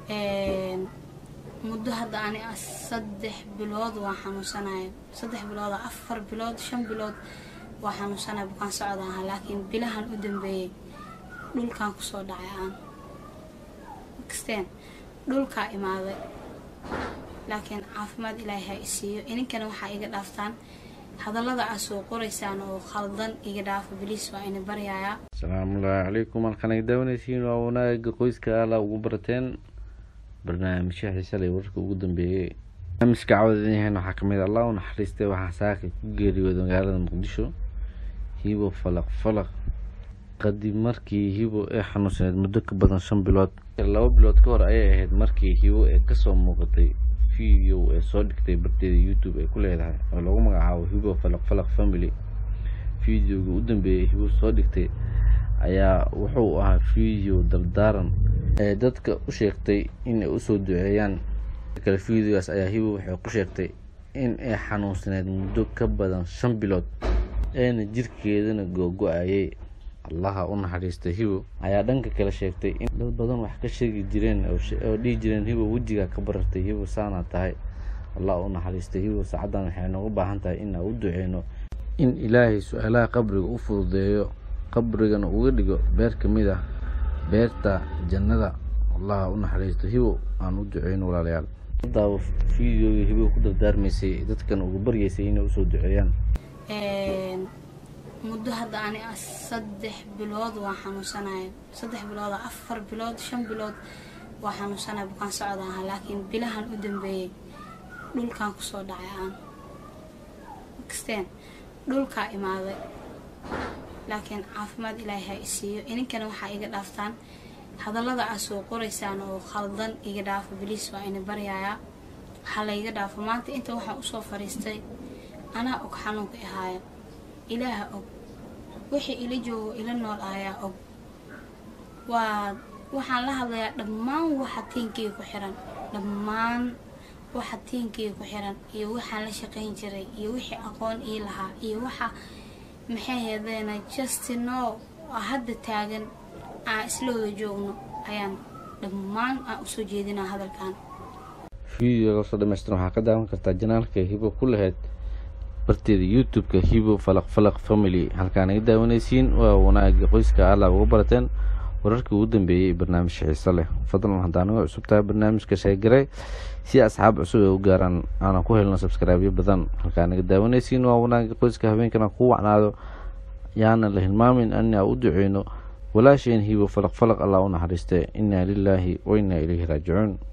muddo hadda ani 3 bilood waan xanuunsanahay 3 bilood 4 bilood 5 bilood waan xanuunsanahay bukaan socdaan laakiin bilahan u dambeeyay dhulkan ku soo dhacay aan kasteen dhulka imaaday laakiin caafimaad Ilaahay isiiyo ininkana waxa iga dhaaftaan hadallada aad soo qoraysaan oo khaldan iga dhaaf biliis waa in baryaaya. Assalaamu alaykum halkan daawanaysiin waa wanaagga qoyska alla ugu barateen barnaamijka xiiso leh warka ugu dambeeyay barnaamijka cawdadeen waxa kamid ah Allah naxariistay waxa saaka ku geeriyooday magaalada Muqdisho hibo falaq qadib markii hibo ay xanuunsaneed muddo ka badan 5 bilood 2 bilood ka hor ayay ahayd markii hibo ay ka soo muuqatay video ee soo dhigtay barteeda YouTube ay ku leedahay oo lagu magacaabo hibo falaq family videoga u dambeeyay hibo soo dhigtay ayaa wuxuu ahaa video dardaaran ee dadka u sheegtay in ay u soo duceeyaan kala videogaas ayaa hibo waxay ku sheegtay in ay xanuunsaneed muddo ka badan 5 bilood ee jirkeedana go'go'ayay Allah u naxariistay hibo ayaa dhanka kale sheegtay in dad badan wax ka sheegi jireen oo dhigi jireen hibo wajiga ka barartay hibo saana tahay Allah u naxariistay hibo saacadan waxay nooga baahan tahay in aan u duceeyno in Ilaahay su'aalaha qabriga u fududeeyo qabrigana uga dhigo beer kamid ah beerta jannada Allah u naxariistay hibo aan u duceeyno walaalayaal daawo videoga hibo ku dardaarmaysay dadkan ugu baryaysay inay u soo duceeyaan muddo hadda ani 3 bilood waan xanuunsanahay 3 bilood 4 bilood 5 bilood waan xanuunsanahay bukaan socdaan laakiin bilahan u dambeeyay dhulkan ku soo dhacay aan kasteen dhulka imaaday laakiin caafimaad Ilaahay isiiyo ininkana waxa iga dhaaftaan hadallada aad soo qoraysaan oo khaldan iga dhaaf biliis waa in baryaaya waxa la iga dhaafo maanta inta waxaan u soo fariistay ana og xanuunka ahaaya Ilaaha og wixii ila joogo ila nool ayaa og waxaan la hadlayaa dhammaan waxa tiinkii ku xiran dhammaan waxa tiinkii ku xiran iyo waxaan la shaqeyn jiray iyo wixii aqoon ii lahaa iyo waxa maxay heedeena just know hadda taagan isla wada joogno ayaan dhammaan u soo jeedinaa hadalkan video soo dhameystir waxa ka daawan kartaa janaalka hibo ku lahayd barteeda YouTube-ka hibo falaq family halkaan ay daawanaysiin waa wanaagga qoyska alla ugu barateen wararka ugu dambeeyay barnaamijka xiiso leh fadlan hadaan ugu cusubtahay barnaamijka sheegaray si asxaab cusub ay u gaaraan aan ku helno subscribe badan halkaan ay daawanaysiin waa wanaagga qoyska habeenkana ku wacnaado yaana la hilmaamin in aan u duceeyno walaasheen hibo falaq Allah u naxariistay inna lillahi wa inna ilayhi raaji'uun